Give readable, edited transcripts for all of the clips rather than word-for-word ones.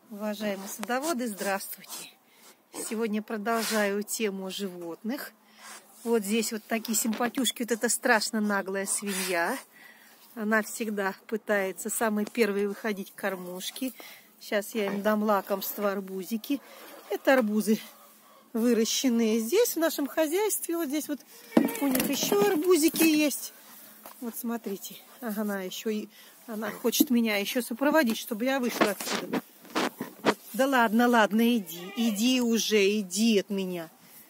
Уважаемые садоводы, здравствуйте! Сегодня продолжаю тему животных. Вот здесь вот такие симпатюшки. Вот это страшно наглая свинья. Она всегда пытается самой первой выходить к кормушке. Сейчас я им дам лакомство арбузики. Это арбузы выращенные здесь, в нашем хозяйстве. Вот здесь вот у них еще арбузики есть. Вот смотрите, она хочет меня еще сопроводить, чтобы я вышла отсюда. Да ладно, ладно, иди уже, иди от меня.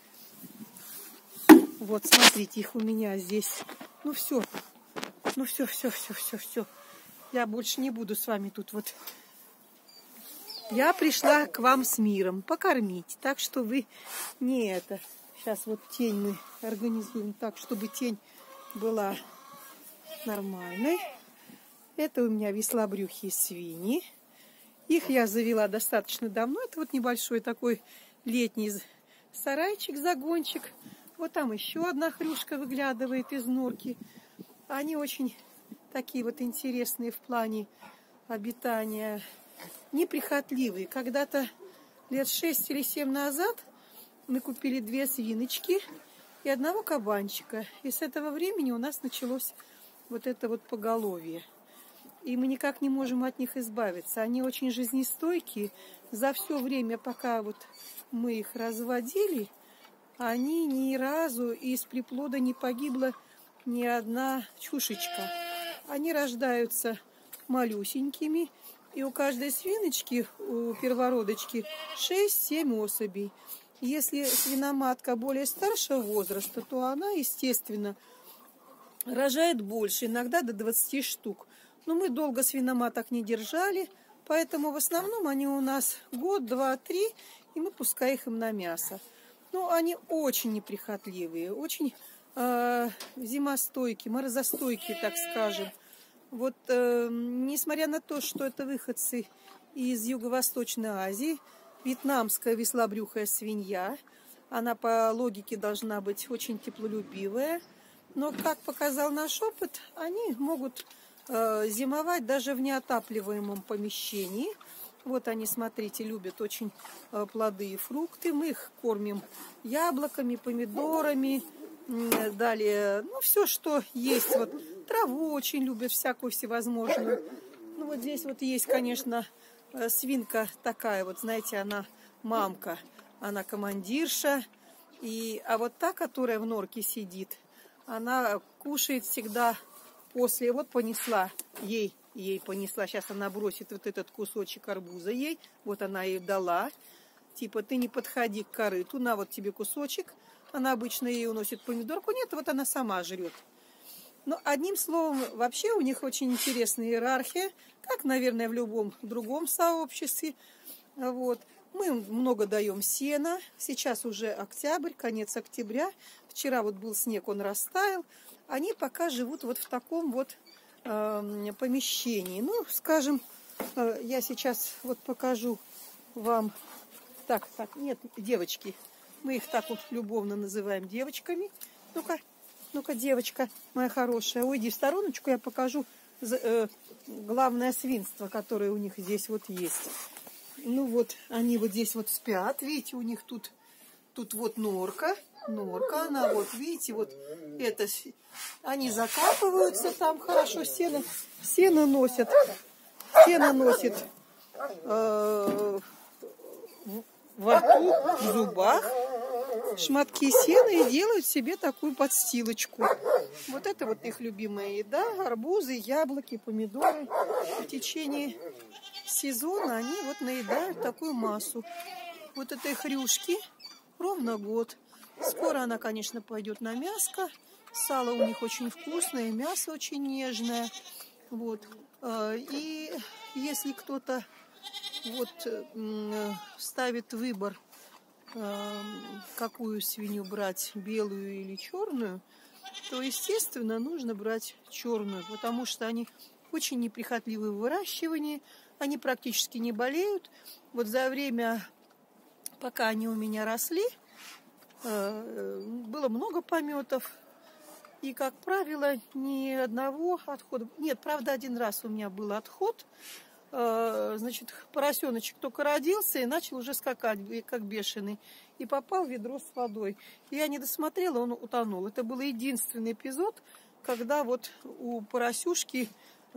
Вот, смотрите, их у меня здесь. Ну все. Я больше не буду с вами тут вот. Я пришла к вам с миром покормить, так что вы не это. Сейчас вот тень мы организуем так, чтобы тень была нормальной. Это у меня веслобрюхие свиньи. Их я завела достаточно давно. Это вот небольшой такой летний сарайчик, загончик. Вот там еще одна хрюшка выглядывает из норки. Они очень такие вот интересные в плане обитания. Неприхотливые. Когда-то лет 6 или 7 назад мы купили 2 свиночки и 1 кабанчика. И с этого времени у нас началось вот это вот поголовье. И мы никак не можем от них избавиться. Они очень жизнестойкие. За все время, пока вот мы их разводили, они ни разу из приплода не погибла ни одна чушечка. Они рождаются малюсенькими. И у каждой свиночки, у первородочки, 6-7 особей. Если свиноматка более старшего возраста, то она, естественно, рожает больше, иногда до 20 штук. Но мы долго свиноматок не держали, поэтому в основном они у нас год, 2, 3, и мы пускаем их им на мясо. Но они очень неприхотливые, очень зимостойкие, морозостойкие, так скажем. Вот, несмотря на то, что это выходцы из Юго-Восточной Азии, вьетнамская веслобрюхая свинья, она по логике должна быть очень теплолюбивая, но, как показал наш опыт, они могут зимовать даже в неотапливаемом помещении. Вот они, смотрите, любят очень плоды и фрукты. Мы их кормим яблоками, помидорами, далее, ну, все, что есть. Вот траву очень любят, всякую всевозможную. Ну, вот здесь вот есть, конечно, свинка такая, вот, знаете, она мамка, она командирша. А вот та, которая в норке сидит, она кушает всегда после. Вот понесла, ей понесла. Сейчас она бросит вот этот кусочек арбуза ей. Вот она ей дала. Типа, ты не подходи к корыту, на вот тебе кусочек. Она обычно ей уносит помидорку. Нет, вот она сама жрет. Но одним словом, вообще у них очень интересная иерархия, как, наверное, в любом другом сообществе. Вот. Мы много даем сена. Сейчас уже октябрь, конец октября. Вчера вот был снег, он растаял. Они пока живут вот в таком вот помещении. Ну, скажем, я сейчас вот покажу вам. Так, нет, девочки. Мы их так вот любовно называем девочками. Ну-ка, девочка моя хорошая, уйди в стороночку, я покажу главное свинство, которое у них здесь вот есть. Ну вот, они вот здесь вот спят. Видите, у них тут вот норка, она вот, видите, вот это, они закапываются там хорошо, сено носят во рту, в зубах, шматки сена и делают себе такую подстилочку. Вот это вот их любимая еда, арбузы, яблоки, помидоры. В течение сезона они вот наедают такую массу. Вот этой хрюшки ровно год. Скоро она, конечно, пойдет на мяско. Сало у них очень вкусное, мясо очень нежное. Вот. И если кто-то вот ставит выбор, какую свинью брать, белую или черную, то, естественно, нужно брать черную, потому что они очень неприхотливы в выращивании, они практически не болеют. Вот за время, пока они у меня росли, было много пометов, и, как правило, ни одного отхода. Нет, правда, один раз у меня был отход, значит, поросеночек только родился и начал уже скакать, как бешеный. И попал в ведро с водой. Я не досмотрела, он утонул. Это был единственный эпизод, когда вот у поросюшки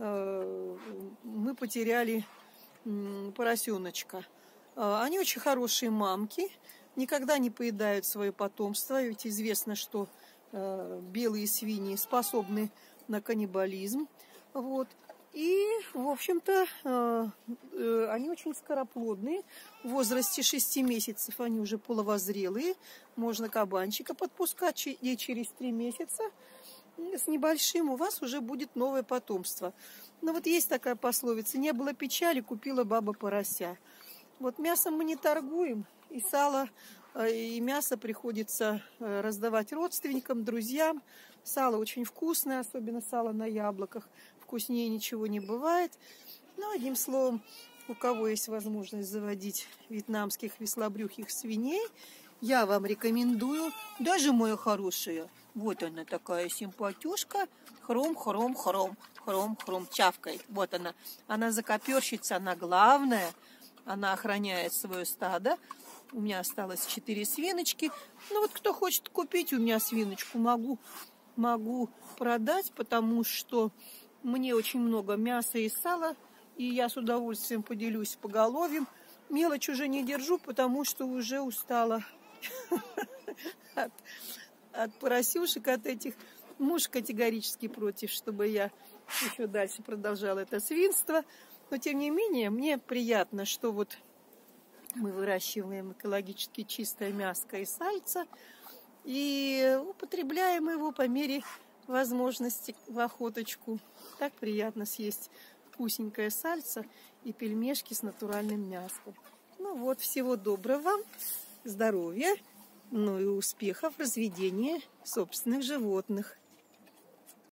мы потеряли поросеночка. Они очень хорошие мамки, никогда не поедают свое потомство. Ведь известно, что белые свиньи способны на каннибализм. Вот. И, в общем-то, они очень скороплодные. В возрасте 6 месяцев они уже половозрелые. Можно кабанчика подпускать, и через 3 месяца с небольшим у вас уже будет новое потомство. Но вот есть такая пословица: не было печали, купила баба порося. Вот мясом мы не торгуем, и сало, и мясо приходится раздавать родственникам, друзьям. Сало очень вкусное, особенно сало на яблоках. Вкуснее ничего не бывает. Ну, одним словом, у кого есть возможность заводить вьетнамских веслобрюхих свиней, я вам рекомендую. Даже моя хорошая. Вот она такая симпатюшка. Хром-хром-хром. Хром-хром чавкает. Вот она. Она закоперщица, она главная. Она охраняет свое стадо. У меня осталось 4 свиночки. Ну вот кто хочет купить у меня свиночку, могу продать, потому что мне очень много мяса и сала, и я с удовольствием поделюсь поголовьем. Мелочь уже не держу, потому что уже устала от поросюшек, от этих. Муж категорически против, чтобы я еще дальше продолжала это свинство. Но, тем не менее, мне приятно, что вот мы выращиваем экологически чистое мяско и сальце, и употребляем его по мере возможности в охоточку. Так приятно съесть вкусненькое сальце и пельмешки с натуральным мясом. Ну вот, всего доброго вам, здоровья, ну и успехов в разведении собственных животных.